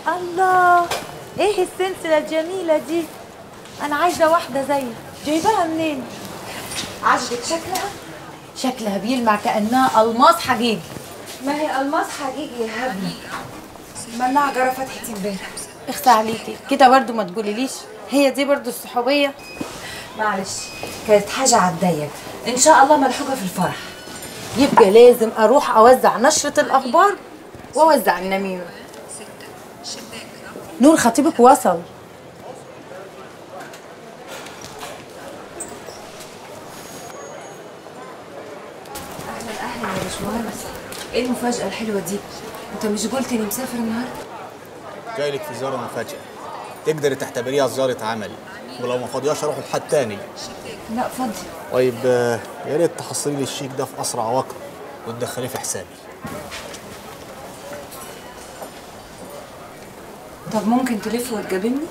الله، ايه السلسلة الجميلة دي؟ أنا عايزة واحدة زيها، جايباها منين؟ عجبك شكلها؟ شكلها بيلمع كأنها ألماس حقيقي. ما هي ألماس حقيقي يا هبلة. مناعة جرى فتحتي امبارح. اخفى عليكي كده برضو، ما تقوليليش هي دي برضو الصحوبية. معلش، كانت حاجة عالضيق، إن شاء الله ملحوقة في الفرح. يبقى لازم أروح أوزع نشرة الأخبار وأوزع النميمة. نور خطيبك وصل. أهلا أهلا يا باشمهندس، إيه المفاجأة الحلوة دي؟ أنت مش قلت إني مسافر النهاردة؟ جايلك في زيارة مفاجأة، تقدري تعتبريها زيارة عمل، ولو ما فاضياش أروح لحد تاني. لا فاضي. طيب يا ريت تحصلي لي الشيك ده في أسرع وقت وتدخليه في حسابي. طب ممكن تلف وتجابلني؟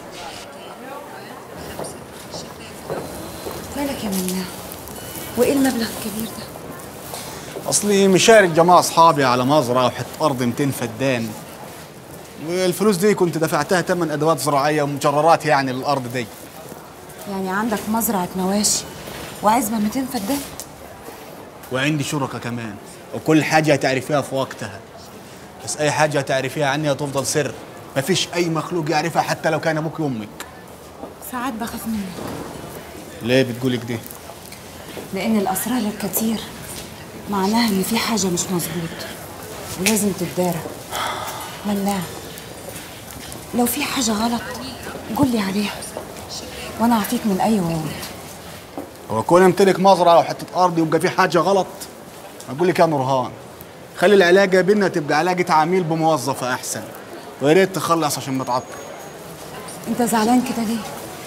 مالك يا مناع؟ وإيه المبلغ الكبير ده؟ أصلي مشارك جماعة أصحابي على مزرعة وحتة أرض 200 فدان، والفلوس دي كنت دفعتها تمن أدوات زراعية ومجررات يعني للأرض دي. يعني عندك مزرعة مواشي وعزبة 200 فدان؟ وعندي شركة كمان، وكل حاجة هتعرفيها في وقتها، بس أي حاجة هتعرفيها عني هتفضل سر، مفيش أي مخلوق يعرفها حتى لو كان أبوك وأمك. ساعات بخاف منك. ليه بتقولي كده؟ لأن الأسرار الكتير معناها إن في حاجة مش مظبوط ولازم تتدارى. مناع، لو في حاجة غلط قولي عليها وأنا أعطيك من أي وعود. هو كون امتلك مزرعة وحتة أرض يبقى في حاجة غلط؟ أقول لك يا نورهان، خلي العلاقة بينا تبقى علاقة عميل بموظفة أحسن، ويا ريت تخلص عشان متعطل. أنت زعلان كده ليه؟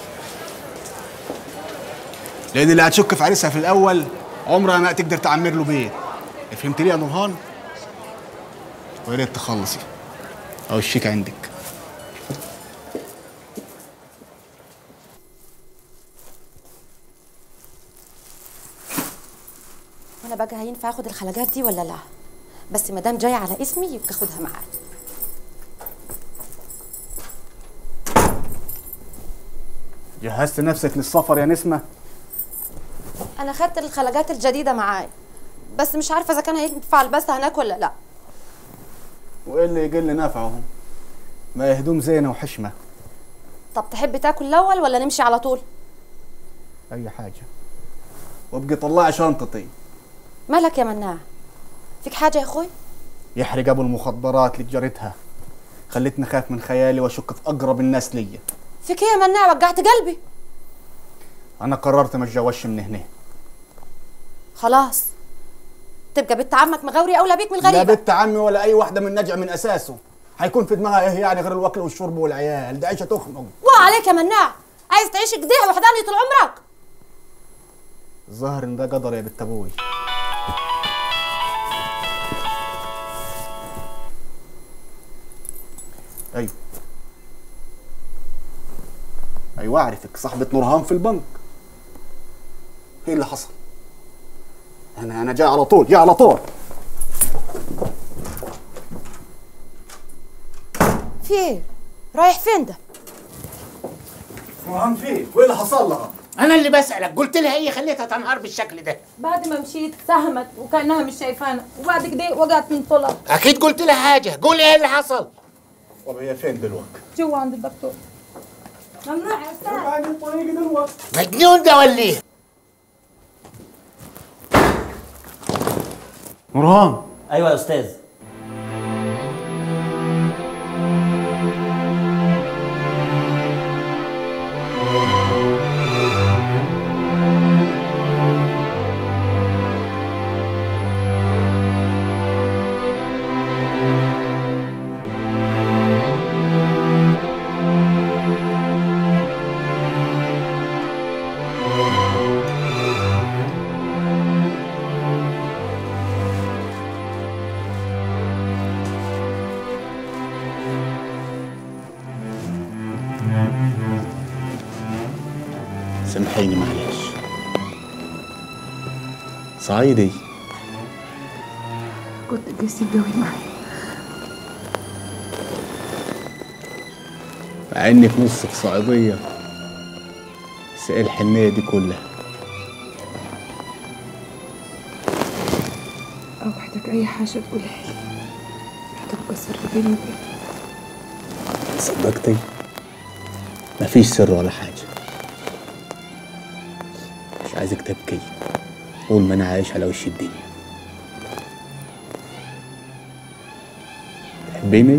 لأن اللي هتشك في عريسها في الأول عمرها ما تقدر تعمر له بيت. فهمت ليه يا نورهان؟ ويا ريت تخلصي، أو الشيك عندك. أنا بقى هينفع آخد الخلاجات دي ولا لا؟ بس ما دام جاية على اسمي يبقى خدها معايا. جهزت نفسك للسفر يا نسمة؟ أنا خدت الخلاجات الجديدة معايا، بس مش عارفة إذا كان هينفع ألبسها هناك ولا لا. وإيه اللي يقل نفعهم؟ ما هي هدوم زينة وحشمة. طب تحب تاكل الأول ولا نمشي على طول؟ أي حاجة، وابقي طلعي شنطتي. مالك يا مناع؟ فيك حاجة يا أخوي؟ يحرق أبو المخدرات اللي جريتها خلتني خاف من خيالي وأشك في أقرب الناس ليا. فيك إيه يا مناع؟ وجعت قلبي. أنا قررت ما أتجوزش من هنا. خلاص، تبقى بنت عمك مغاوري أولى بيك من الغريبة. لا بنت عمي ولا أي واحدة من نجع من أساسه، هيكون في دماغها إيه يعني غير الوكل والشرب والعيال؟ دي عيشة تخنق. عليك يا مناع، عايز تعيش كده وحداني طول عمرك؟ الظاهر إن ده قدر يا بنت أبوي. أيوه أيوه أعرفك، صاحبة نورهان في البنك. إيه اللي حصل؟ أنا جاي على طول، جاي على طول. في إيه؟ رايح فين ده؟ نورهان فين؟ وإيه اللي حصل لها؟ أنا اللي بسألك، قلت لها إيه خليتها تنهار بالشكل ده؟ بعد ما مشيت ساهمت وكأنها مش شايفانا، وبعد كده وقعت من طولها. أكيد قلت لها حاجة، قولي إيه اللي حصل؟ طب هي فين دلوقتي؟ جوا عند الدكتور. ممنوع يا أستاذ. مجنون ده ولا إيه؟ نورهان. ايوه يا استاذ. سامحيني معلش. صعيدي. كنت قاسي قوي معايا. مع انك نصك صعيديه، بس ايه الحنيه دي كلها؟ اوعدك اي حاجه تقولها لي هتبقى سر بيني وبينك. صدقتي؟ مفيش سر ولا حاجه. مش عايزك تبكي طول ما انا عايش على وش الدنيا. تحبيني؟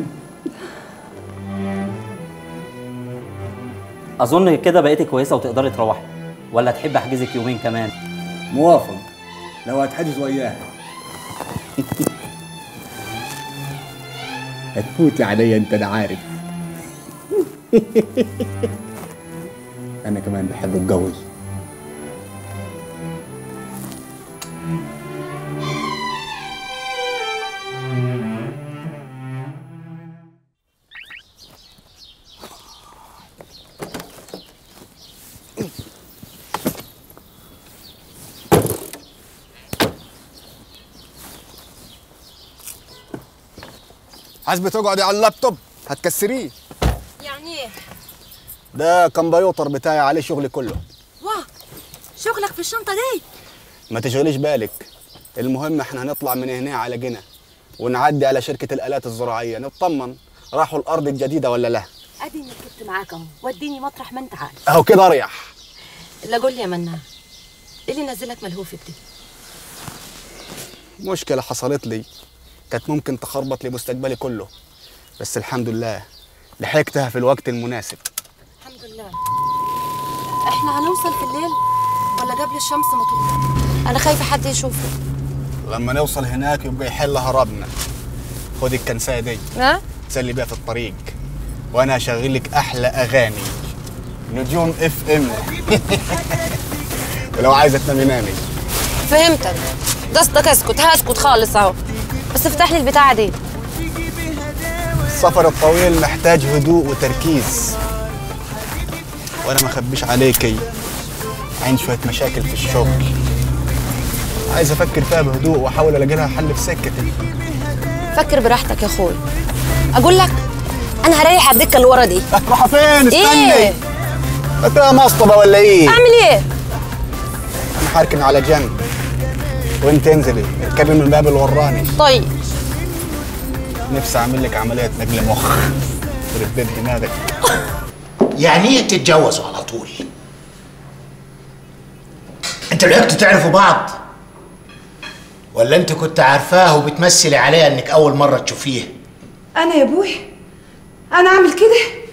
اظن كده بقيتي كويسه وتقدري تروحي، ولا تحب احجزك يومين كمان؟ موافق لو هتحجز وياها. هتفوتي عليا انت، انا عارف. انا كمان بحب اتجوز. حاسبة تقعدي على اللابتوب هتكسريه. يعني ايه؟ ده كمبيوتر بتاعي عليه شغلي كله. واه، شغلك في الشنطه دي؟ ما تشغليش بالك، المهم احنا هنطلع من هنا على جنة ونعدي على شركة الآلات الزراعية نطمن راحوا الأرض الجديدة ولا لا. اديني ركبت معاك اهو، وديني مطرح ما انت عارف. اهو كده اريح. لا قول لي يا منان، ايه اللي نزلك ملهوف دي؟ مشكلة حصلت لي كانت ممكن تخربط لي مستقبلي كله، بس الحمد لله لحقتها في الوقت المناسب. الحمد لله. احنا هنوصل في الليل ولا قبل الشمس ما تطلع؟ انا خايفه حد يشوفه. لما نوصل هناك يبقى يحل هربنا. خدي الكنسايه دي ها؟ تسلي بيها في الطريق، وانا هشغل لك احلى اغاني نجوم اف ام. ولو عايزه تنامي نامي. فهمتك، قصدك اسكت. هسكت خالص اهو، بس افتح لي البتاعه دي. السفر الطويل محتاج هدوء وتركيز، وانا ما اخبيش عليكي عندي شويه مشاكل في الشغل عايز افكر فيها بهدوء واحاول الاقي لها حل في سكتي. فكر براحتك يا اخوي. اقول لك انا هريح على الدكه اللي ورا دي. هتروحي فين؟ استني. ايه؟ فاكرها مسطبه ولا ايه؟ اعمل ايه؟ انا هركن على جنب وانت انزلي اركبي من الباب اللي وراني. طيب. نفسي اعمل لك عمليه نقل مخ يخرب بيت دماغك. يعني ايه تتجوزوا على طول؟ انتوا لحقتوا تعرفوا بعض؟ ولا انت كنت عارفاه وبتمثلي عليها انك اول مره تشوفيه؟ انا يا ابوي انا اعمل كده؟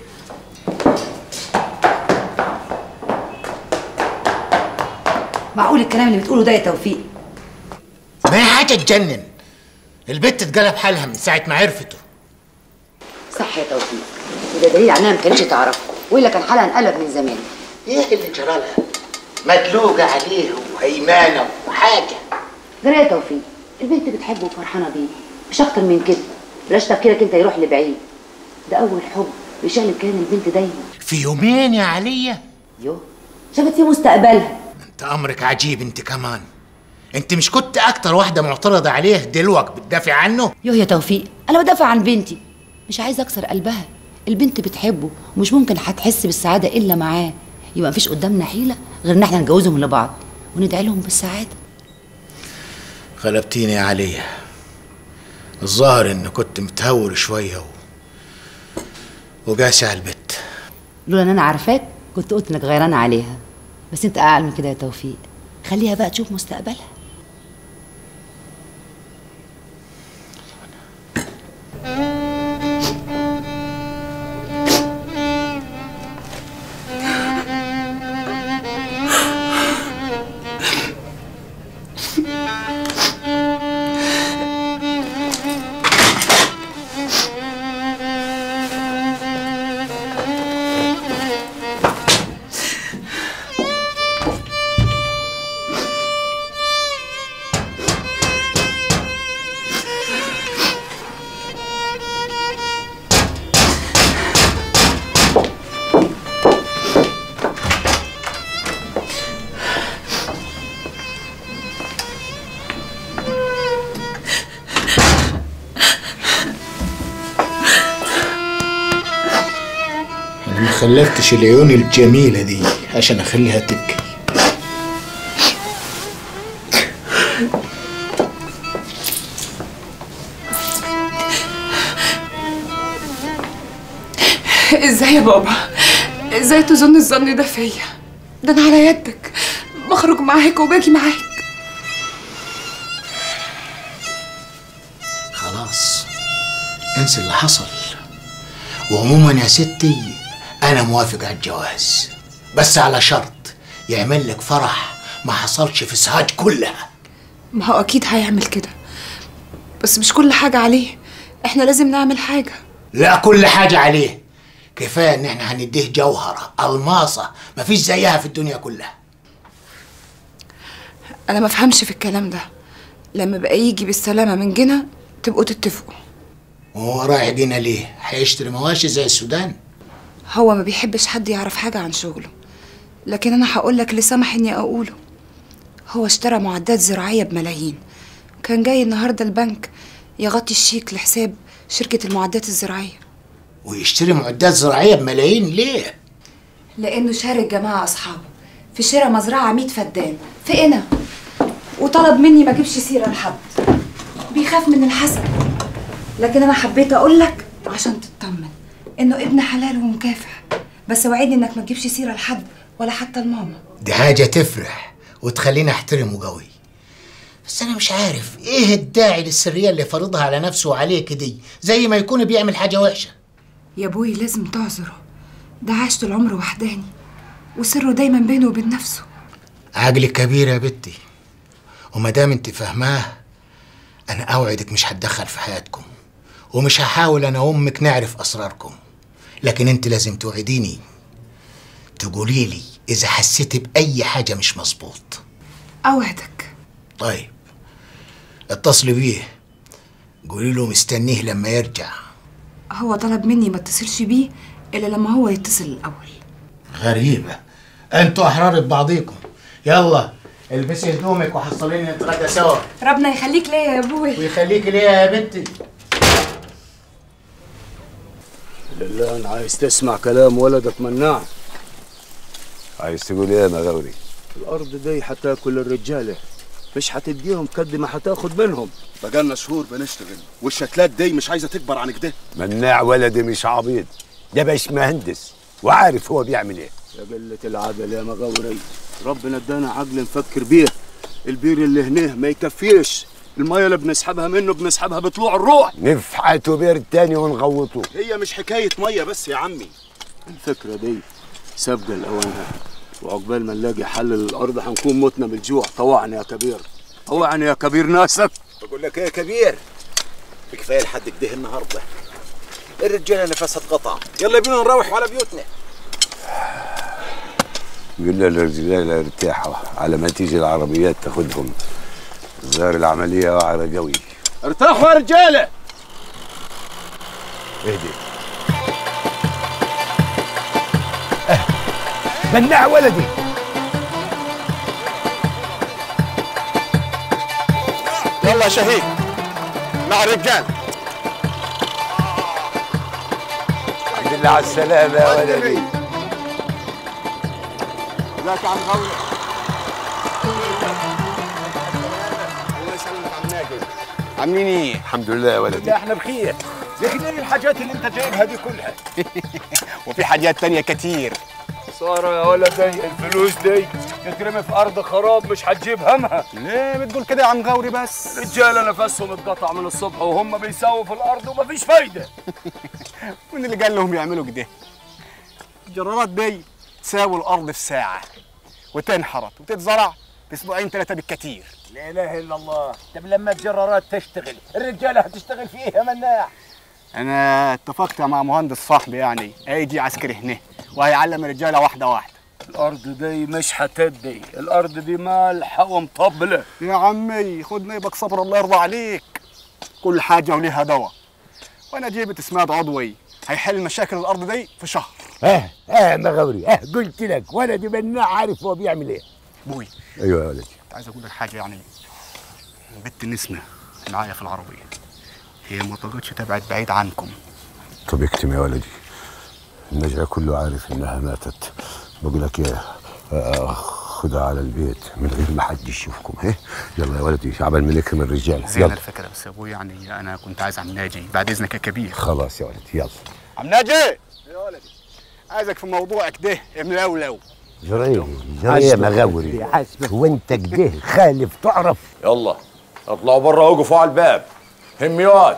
معقول الكلام اللي بتقوله ده يا توفيق؟ ما هي حاجه تجنن. البت اتقلب حالها من ساعه ما عرفته. صح يا توفيق، وده دليل على انها ما كانتش تعرفه، والا كان حالها انقلب من زمان. ايه اللي جرالها؟ مدلوقه عليه وهيمانه وحاجه. جرى يا توفيق، البنت بتحبه وفرحانه بيه، مش اكتر من كده. بلاش تفكيرك انت يروح لبعيد. ده اول حب بيشغل كيان البنت دايما. في يومين يا عليا؟ يوه، شافت فيه مستقبلها. انت امرك عجيب انت كمان. انت مش كنت اكتر واحده معترضه عليه دلوقتي بتدافع عنه؟ يوه يا توفيق، انا بدافع عن بنتي، مش عايزه اكسر قلبها. البنت بتحبه ومش ممكن هتحس بالسعاده الا معاه. يبقى مفيش قدامنا حيله غير ان احنا نجوزهم لبعض وندعي لهم بالسعاده. غلبتيني يا عليا. الظاهر ان كنت متهور شويه وقاسي على البت. لولا ان انا عارفاك كنت قلت انك غيران عليها، بس انت اعلى من كده يا توفيق. خليها بقى تشوف مستقبلها. خلفتش العيون الجميلة دي عشان اخليها تبكي. ازاي يا بابا؟ ازاي تظن الظن ده فيا؟ ده انا على يدك، بخرج معاك وباجي معاك. خلاص انسى اللي حصل. وعموما يا ستي انا موافق على الجواز، بس على شرط يعمل لك فرح ما حصلش في سهاج كلها. ما هو اكيد هيعمل كده، بس مش كل حاجة عليه، احنا لازم نعمل حاجة. لا، كل حاجة عليه. كفاية ان احنا هنديه جوهرة الماصة مفيش زيها في الدنيا كلها. انا ما فهمش في الكلام ده. لما بقى يجي بالسلامة من جنة تبقوا تتفقوا. وهو رايح جنة ليه؟ هيشتري مواشي زي السودان؟ هو ما بيحبش حد يعرف حاجة عن شغله، لكن انا هقول لك اللي سمح اني اقوله. هو اشترى معدات زراعية بملايين، كان جاي النهاردة البنك يغطي الشيك لحساب شركة المعدات الزراعية. ويشتري معدات زراعية بملايين ليه؟ لأنه شارك جماعة أصحابه في شراء مزرعة 100 فدان في قنا، وطلب مني ما اجيبش سيرة لحد، بيخاف من الحسد. لكن أنا حبيت أقول لك عشان تطمن إنه ابن حلال ومكافح، بس وعدني إنك ما تجيبش سيرة لحد ولا حتى لماما. دي حاجة تفرح وتخليني أحترمه قوي، بس أنا مش عارف إيه الداعي للسرية اللي فرضها على نفسه وعليك دي، زي ما يكون بيعمل حاجة وحشة. يا ابوي لازم تعذره، ده عاش طول عمره وحداني وسره دايما بينه وبين نفسه. عقلك كبير يا بنتي، وما دام انت فاهماه انا اوعدك مش هتدخل في حياتكم، ومش هحاول انا وامك نعرف اسراركم، لكن انت لازم توعديني تقولي لي اذا حسيتي باي حاجه مش مظبوط. اوعدك. طيب اتصلي بيه، قولي له مستنيه لما يرجع. هو طلب مني ما اتصلش بيه الا لما هو يتصل الاول. غريبه، انتوا احرار ببعضيكم. يلا البسي هدومك وحصليني نتغدى سوا. ربنا يخليك ليا يا ابوي. ويخليكي ليا يا بنتي. لله انا عايز تسمع كلام ولدك مناع. عايز تقول ايه يا مغاوري؟ الارض دي هتاكل الرجاله، مش هتديهم قد ما هتاخد منهم. بقالنا شهور بنشتغل والشتلات دي مش عايزه تكبر عن كده. مناع ولدي مش عبيط، ده باشمهندس وعارف هو بيعمل ايه. يا قلة العقل يا مغاوري، ربنا ادانا عقل نفكر بيه. البير اللي هنيه ما يكفيش، الميه اللي بنسحبها منه بنسحبها بطلوع الروح. نفحته بير تاني ونغوطه. هي مش حكايه ميه بس يا عمي، الفكره دي سابقه لاوانها، وعقبال ما نلاقي حل للارض هنكون متنا من الجوع. طوعني يا كبير، طوعني يا كبير ناسك. بقول لك ايه يا كبير، بكفايه لحد كده النهارده، الرجاله نفسها اتقطع، يلا بينا نروح على بيوتنا. قلنا للرجال ارتاحوا على ما تيجي العربيات تاخدهم، ظهر العمليه وعرة قوي. ارتاحوا يا رجاله. اهدي. مناع ولدي. يلا يا شهيد مع الرجال. الحمد لله على السلامه يا ولدي. ازيك يا عم غاوي؟ الله يسلمك عم ناجي. عاملين ايه؟ الحمد لله يا ولدي. احنا بخير. لكن ايه الحاجات اللي انت جايبها دي كلها؟ وفي حاجات تانية كتير. سارة يا ولدي، الفلوس دي تترمي في ارض خراب مش هتجيب همها. ليه بتقول كده يا عم غوري بس؟ رجاله نفسهم اتقطع من الصبح وهم بيساووا في الارض ومفيش فايده. مين اللي قال لهم يعملوا كده؟ الجرارات دي تساوي الارض في ساعه وتنحرط وتتزرع في اسبوعين 3 بالكتير. لا اله الا الله. طب لما الجرارات تشتغل الرجاله هتشتغل في ايه يا مناع؟ انا اتفقت مع مهندس صاحبي يعني هيجي عسكري هنا وهيعلم الرجاله واحده واحده. الارض دي مش هتدي، الارض دي مالحه ومطبله. يا عمي خد نيبك صبر الله يرضى عليك، كل حاجه وليها دواء، وانا جيبت اسماد عضوي هيحل مشاكل الارض دي في شهر. مغاوري، قلت لك ولدي مناع عارف هو بيعمل ايه. ابوي ايوه يا ولدي. عايز اقول لك حاجه، يعني بنت نسمه معايا في العربيه، هي ما طاقتش تبعد بعيد عنكم. طب اكتم يا ولدي، النجع كله عارف انها ماتت. بقول لك ايه، خدها على البيت من غير ما حد يشوفكم. هي يلا يا ولدي عبال ما نكرم الرجال. زين الفكره بس يا ابوي، يعني انا كنت عايز عم ناجي بعد اذنك يا كبير. خلاص يا ولدي يلا. عم ناجي يا ولدي، عايزك في موضوع كده ملولو. جري يا مغاوري، وانت كده خالف تعرف. يلا اطلعوا برا وقفوا على الباب. هميات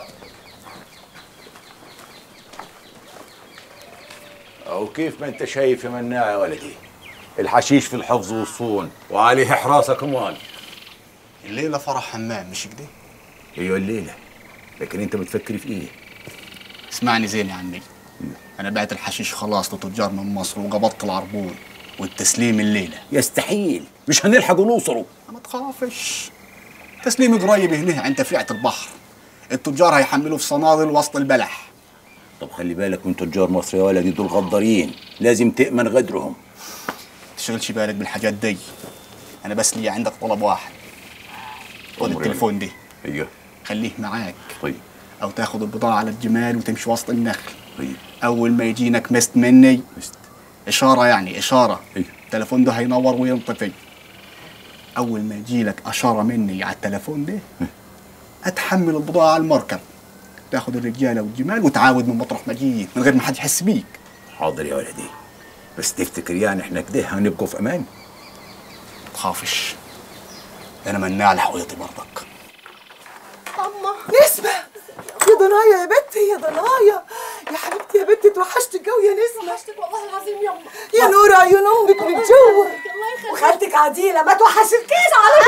او كيف ما انت شايف يا مناع يا ولدي، الحشيش في الحفظ والصون وعليه حراسه كمان. الليله فرح حمام مش كده؟ ايوه الليله، لكن انت بتفكر في ايه؟ اسمعني زين يا عمي، انا بعت الحشيش خلاص لتجار من مصر وقبضت العربون والتسليم الليله. يستحيل، مش هنلحقوا نوصلوا. ما تخافش، تسليم قريب هنا عند تفريعه البحر. التجار هيحملوا في صنادل وسط البلح. طب خلي بالك من تجار مصر يا ولدي، دول غدارين، لازم تأمن غدرهم. تشغلش بالك بالحاجات دي، انا بس لي عندك طلب واحد. خد التليفون دي. ايوه خليه معاك. طيب. او تاخد البضاعه على الجمال وتمشي وسط النخل. طيب. اول ما يجينك مست مني اشاره، يعني اشاره. ايوه. التليفون ده هينور وينطفي. اول ما يجيلك اشاره مني على التليفون ده هتحمل البضاعه على المركب، تاخد الرجاله والجمال وتعاود من مطرح ما جيت من غير ما حد يحس بيك. حاضر يا ولدي، بس تفتكر يعني احنا كده هنبقوا في امان؟ تخافش، انا مناع لحويطي برضك. أما نسمة يا ضنايا يا بنتي، يا ضنايا يا حبيبتي يا بنتي، توحشتك قوي يا نسمة. وحشتك والله العظيم يما. يا نور عيون امك من جوه. الله يخليك. وخالتك عديلة ما توحشتكيش على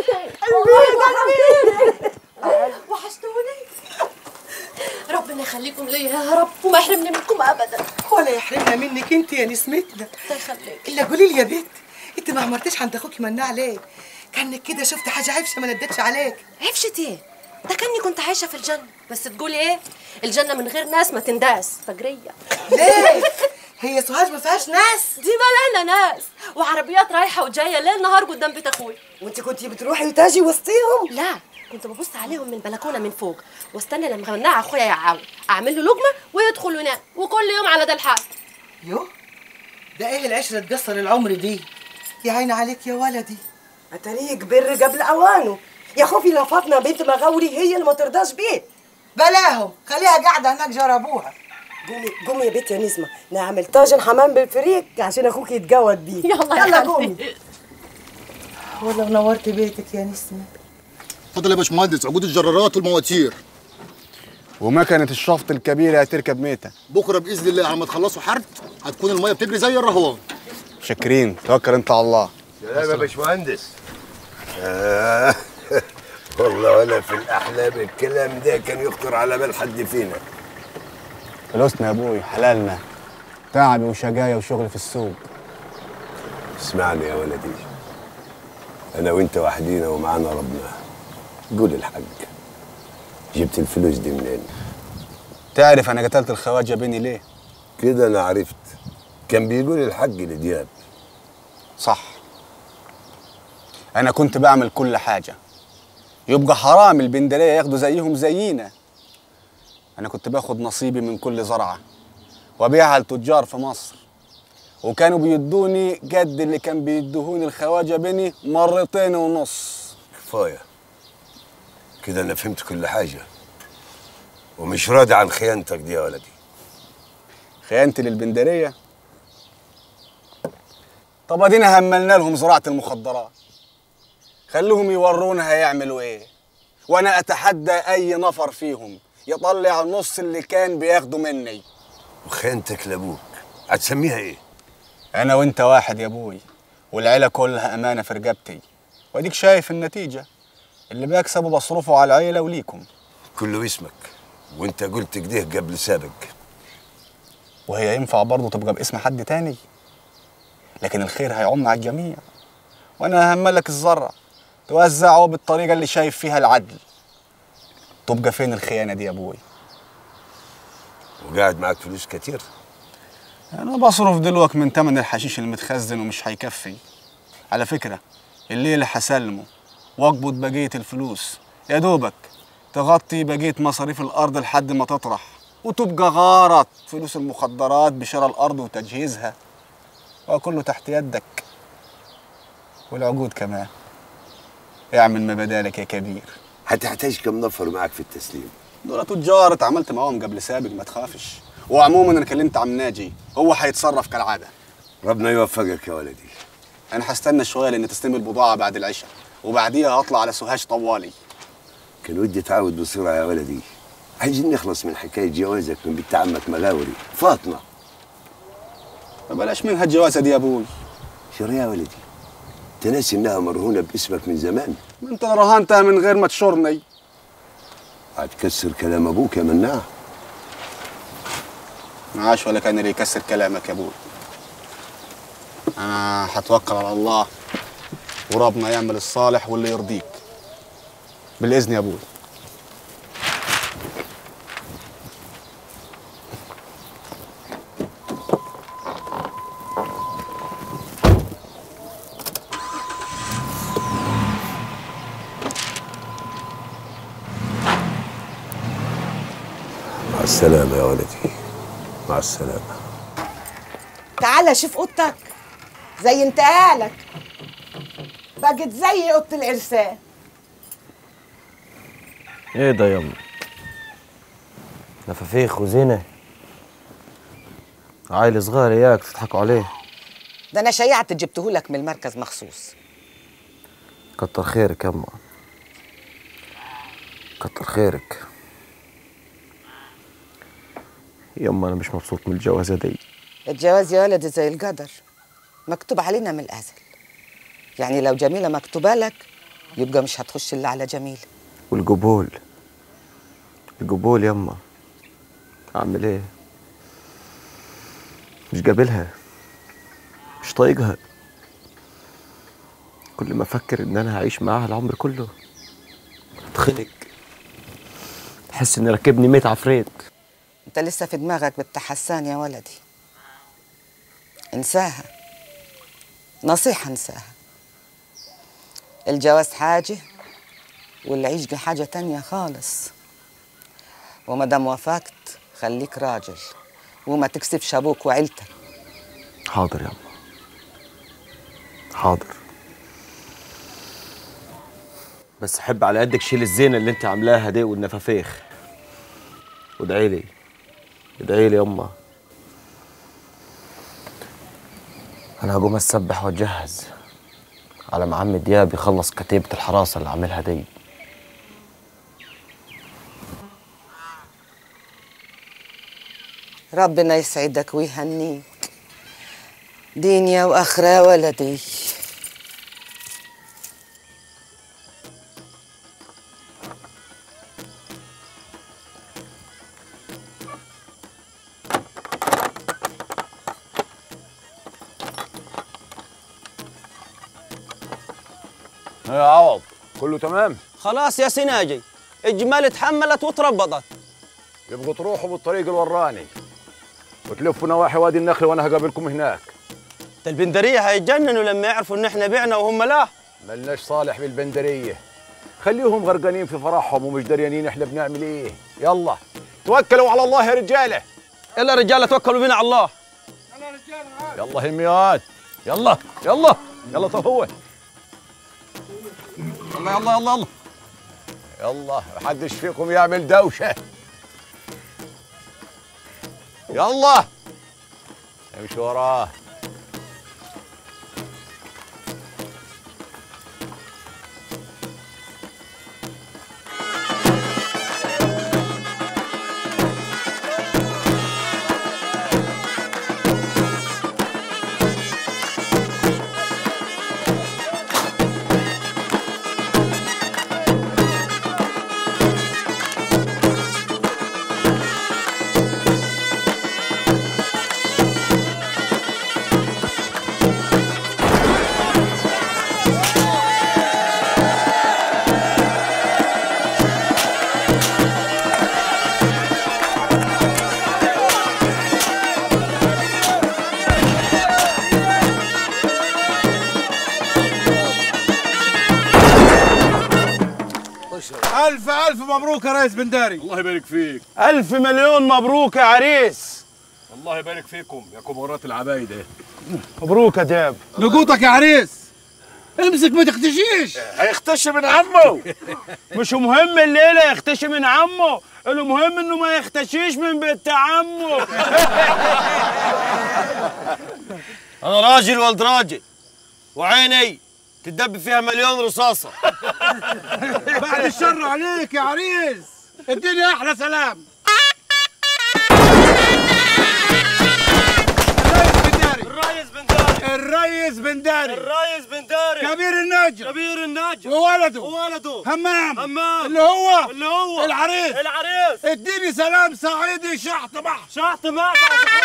وحشتوني. ربنا يخليكم ليا يا رب وما يحرمني منكم ابدا. ولا يحرمنا منك انت يا نسمتنا. الله يخليك. الا قولي لي يا بنت، انت ما عمرتيش عند اخوكي مناع ليه؟ كانك كده شفت حاجه عفشه ما ندتش عليك. عفشت ايه؟ ده كاني كنت عايشه في الجنه، بس تقولي ايه؟ الجنه من غير ناس ما تنداس. فجريه. ليه؟ هي سوهاج ما فيهاش ناس؟ دي مليانه ناس وعربيات رايحه وجايه ليل نهار قدام بيت اخويا. وانت كنتي بتروحي وتاجي وسطيهم؟ لا، كنت ببص عليهم من البلكونه من فوق واستنى لما مناع اخويا يعاود اعمل له لقمه ويدخل وينام، وكل يوم على ده الحال. يو ده ايه العشره تقصر العمر دي؟ يا عيني عليك يا ولدي. اتاريه كبر قبل اوانه. يا خوفي لو فاطمه بنت مغاوري هي اللي ما ترضاش بيه. بلاهم، خليها قاعده هناك جربوها. قومي يا بنت يا نسمه، نعمل طاجن حمام بالفريك عشان اخوك يتجوز بيه. يلا قومي. والله نورت بيتك يا نسمه. اتفضل يا باشمهندس، عقود الجرارات والمواتير. ومكنه الشفط الكبيره هتركب ميته. بكره باذن الله على ما تخلصوا حرث هتكون الميه بتجري زي الرهوان. شاكرين، توكل انت على الله. سلام يا باشمهندس. والله ولا في الاحلام الكلام ده كان يخطر على بال حد فينا. فلوسنا يا ابوي حلالنا، تعبي وشقاية وشغل في السوق. اسمعني يا ولدي، انا وانت وحدينا ومعانا ربنا. قول الحق، جبت الفلوس دي منين؟ تعرف انا قتلت الخواجه بيني ليه؟ كده انا عرفت، كان بيقول الحق لدياب. صح، انا كنت بعمل كل حاجه، يبقى حرام البندريه ياخدوا زيهم زينا. انا كنت باخد نصيبي من كل زرعه وابيعها لتجار في مصر، وكانوا بيدوني قد اللي كان بيدوهوني الخواجه بيني 2.5 مرات. كفايه كده، انا فهمت كل حاجه ومش راضي عن خيانتك دي يا ولدي. خيانتي للبندريه؟ طب ادينا هملنا لهم زراعه المخدرات، خلوهم يورونا هيعملوا ايه، وانا اتحدى اي نفر فيهم يطلع النص اللي كان بياخده مني. وخيانتك لابوك هتسميها ايه؟ انا وانت واحد يا ابوي، والعيله كلها امانه في رقبتي، واديك شايف النتيجه، اللي بكسبه بصرفه على العيله وليكم. كله اسمك، وانت قلت كده قبل سابق. وهي ينفع برضه تبقى باسم حد تاني؟ لكن الخير هيعم على الجميع، وانا ههملك الزرع توزعه بالطريقه اللي شايف فيها العدل. تبقى فين الخيانه دي يا ابوي؟ وقاعد معاك فلوس كتير؟ انا بصرف دلوقتي من تمن الحشيش المتخزن ومش هيكفي. على فكره الليله هسلمه واقبض بقيه الفلوس، يا دوبك تغطي بقيه مصاريف الارض لحد ما تطرح وتبقى غارت فلوس المخدرات بشراء الارض وتجهيزها، وكله تحت يدك. والعقود كمان اعمل ما بدالك يا كبير. هتحتاج كم نفر معك في التسليم؟ دول تجار اتعاملت معاهم قبل سابق، ما تخافش. وعموما انا كلمت عم ناجي، هو هيتصرف كالعاده. ربنا يوفقك يا ولدي. انا هستنى شويه لان تستلم البضاعه بعد العشاء، وبعديها هطلع على سوهاج طوالي. كان ودي تعود بسرعه يا ولدي، عايزين نخلص من حكايه جوازك من بنت عمك مغاوري فاطمه. ما بلاش منها الجوازه دي يا ابوي. شر يا ولدي، انت ناسي انها مرهونه باسمك من زمان. ما انت رهنتها من غير ما تشورني. هتكسر كلام ابوك يا مناع. معاش ولا كان اللي يكسر كلامك يا ابوي. انا هتوكل على الله وربنا يعمل الصالح واللي يرضيك بالاذن يا ابوي. مع السلامه يا ولدي، مع السلامه. تعالى شوف اوضتك زي انتقالك، بقت زي اوضه العرسان. ايه ده يما؟ نفافيخ وزينه، عيل صغير اياك تضحكوا عليه. ده انا شيعت جبتهولك من المركز مخصوص. كتر خيرك يما، كتر خيرك يما. انا مش مبسوط من الجوازه دي. الجواز يا ولدي زي القدر، مكتوب علينا من الازل. يعني لو جميله مكتوبه لك يبقى مش هتخش الا على جميله. والقبول، القبول يما، اعمل ايه؟ مش قابلها، مش طايقها. كل ما افكر ان انا هعيش معاها العمر كله اتخنق، احس اني راكبني 100 عفريت. انت لسه في دماغك بنت حسان يا ولدي. انساها، نصيحة انساها. الجواز حاجة والعشق حاجة تانية خالص. ومادام وافقت خليك راجل وما تكسبش ابوك وعيلتك. حاضر يا أما، حاضر. بس احب على قدك شيل الزينة اللي انت عاملاها دي والنفافيخ، وادعي لي، ادعي لي يما. انا هقوم اسبح واتجهز على ما عم دياب يخلص كتيبة الحراسة اللي عاملها دي. ربنا يسعدك ويهنيك دنيا واخره ولدي. يا عوض كله تمام؟ خلاص يا سناجي، الجمال اتحملت وتربضت. يبقوا تروحوا بالطريق الوراني وتلفوا نواحي وادي النخل وانا هقابلكم هناك. ده البندريه هيتجننوا لما يعرفوا ان احنا بعنا وهم لا. ملناش صالح بالبندريه، خليهم غرقانين في فرحهم ومش دريانين احنا بنعمل ايه. يلا توكلوا على الله يا رجاله. يلا يا رجاله توكلوا بينا على الله. يلا هميات، يلا يلا يلا. طب هو يلا يلا يلا يلا يلا، محدش فيكم يعمل دوشه. يلا امشي وراه. ألف مبروك يا ريس بنداري. الله يبارك فيك. 1000 مليون مبروك يا عريس. الله يبارك فيكم يا كبارات العبايدة. مبروك يا داب. نقوطك يا عريس. امسك ما تختشيش. هيختشي من عمه. مش مهم الليله يختشي من عمه، المهم انه ما يختشيش من بنت عمه. انا راجل ولد راجل وعيني تدب فيها مليون رصاصه. بعد الشر عليك يا عريس، اديني احلى سلام. الريس بنداري كبير النجر وولده همام اللي هو العريس. اديني سلام صعيدي شحط بح.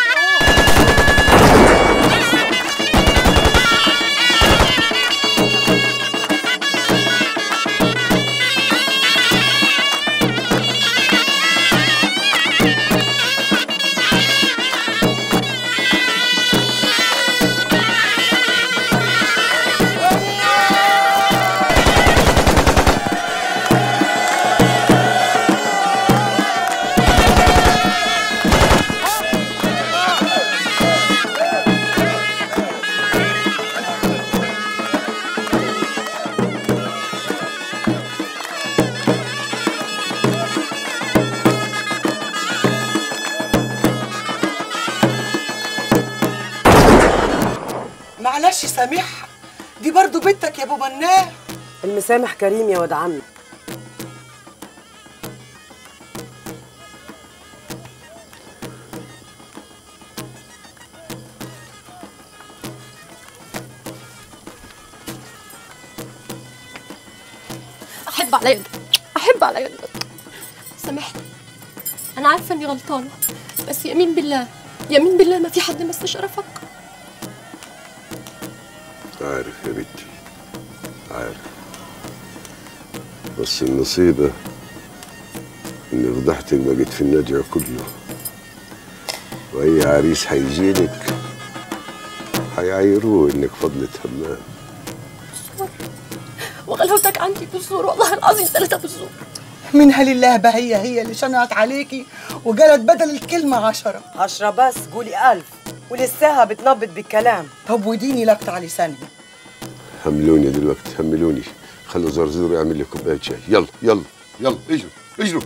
معلش سامحها، دي برضو بنتك يا ابو مناه. المسامح كريم يا واد عمي. احب على يدك. سامحني، انا عارفه اني غلطانه، بس يمين بالله ما في حد مس شرفك. عارف يا بنتي، عارف، بس النصيبة إن فضحتك بقت في النجع كله، وأي عريس هيجيلك هيعايروه إنك فضلة همام. وغلاوتك عندي بالزور، والله العظيم 3 بالزور. منها لله بهي هي اللي شنعت عليكي وقالت بدل الكلمة 10. 10 بس، قولي 1000 ولساها بتنبط بالكلام. طب وديني لقطة على لساني. حملوني دلوقتي، حملوني، خلوا زرزور يعمل لي كوباية شاي. يلا يلا يلا اجروا.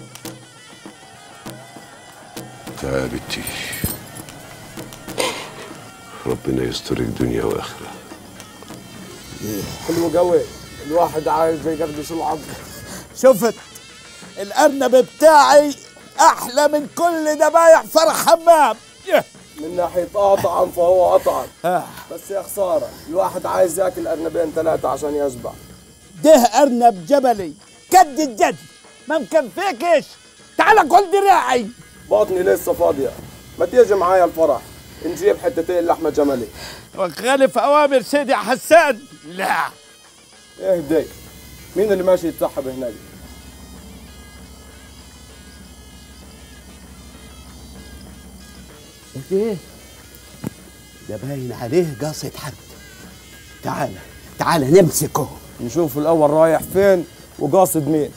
تعالي يا بنتي، ربنا يسترك دنيا واخره. حلو قوي، الواحد عايز يقردش العظم. شفت الارنب بتاعي احلى من كل ذبايح فرح حمام. من ناحيه اطعم فهو اطعم، بس يا خساره الواحد عايز ياكل ارنبين 3 عشان يشبع. ده ارنب جبلي كد الجد ما مكفيكش، تعال كل دراعي. بطني لسه فاضيه، ما تيجي معايا الفرح نجيب حتتين لحمه جملي. وخالف اوامر سيدي حسان. لا اهدي، مين اللي ماشي يتسحب هناك؟ ايه ده باين عليه قاصد حد. تعال نمسكه، نشوف الاول رايح فين وقاصد مين.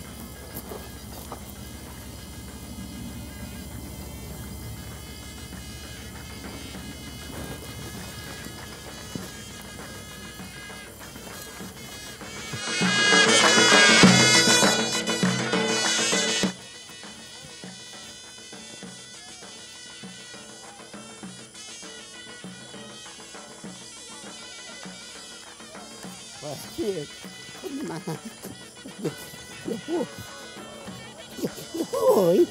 واحكيك كل ما يا بوي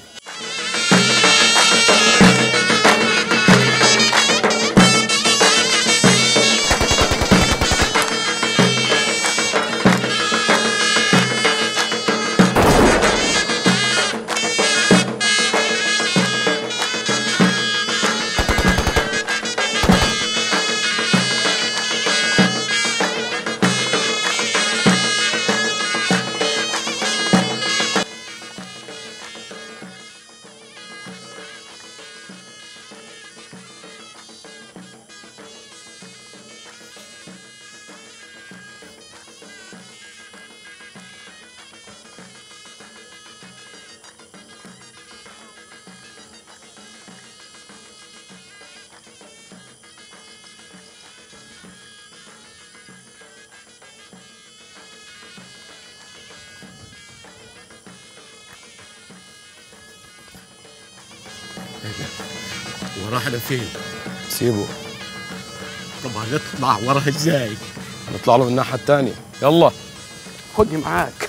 وراحنا فين؟ سيبه. طب هنطلع وراه ازاي؟ نطلع له من الناحيه الثانيه. يلا خدني معاك.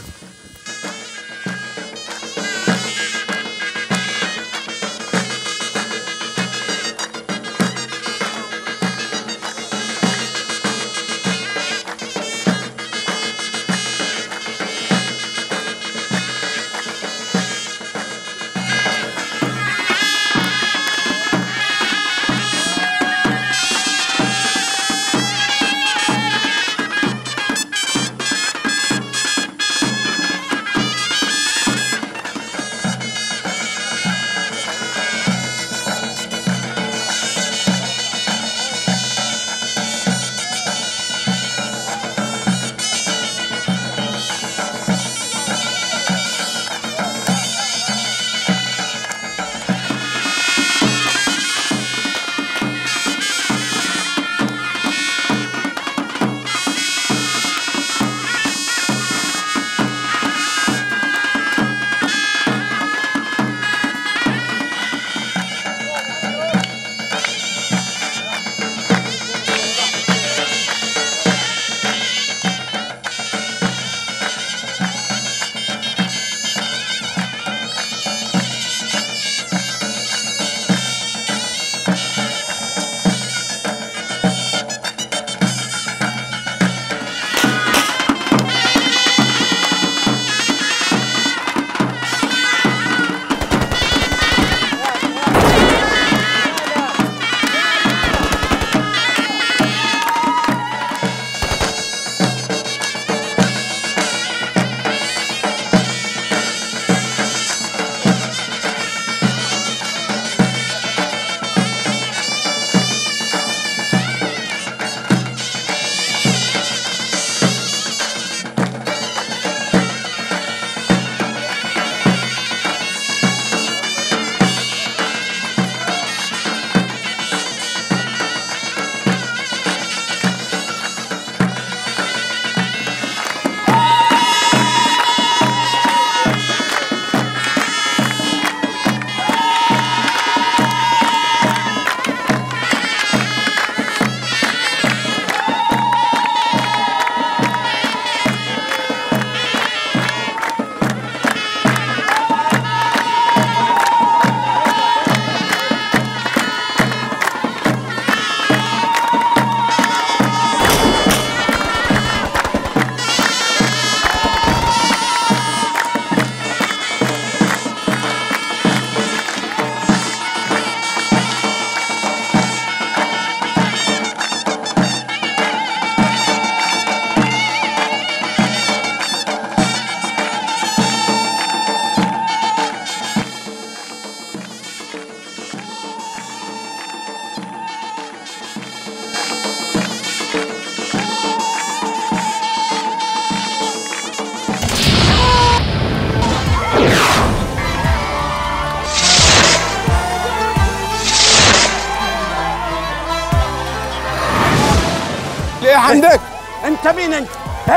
ليه عندك؟ انت مين انت؟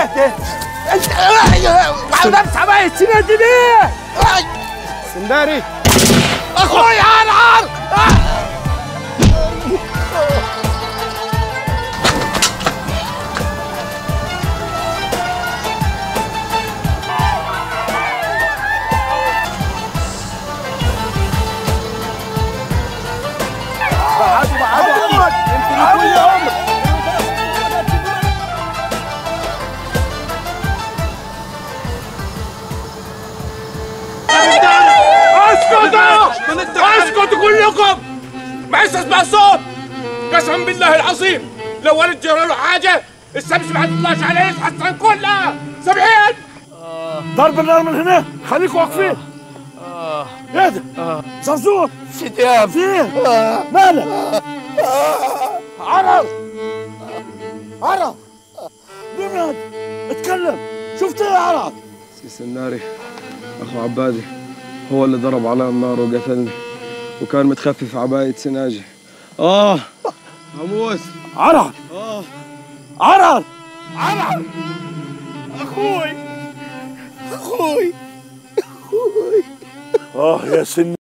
انت لابس عباية سنادي ليه؟ سنداري اخوي عرعر. اسكتوا كلكم، ما عايز اسمع صوت. قسما بالله العظيم لو ولد جرى له حاجه الشمس ما هتطلعش عليه يتحسن كلها. سامعين؟ ضرب النار من هنا، خليكم واقفين. ايه ده؟ زرزور سيدياب فيه مالك؟ عرب عرب مين هذا؟ اتكلم، شفت ايه يا عرب؟ سي سناري اخو عبادي هو اللي ضرب على النار وقتلني، وكان متخفف عباية سناجي. هموت. عرب عرب عرب اخوي اخوي اخوي. يا سن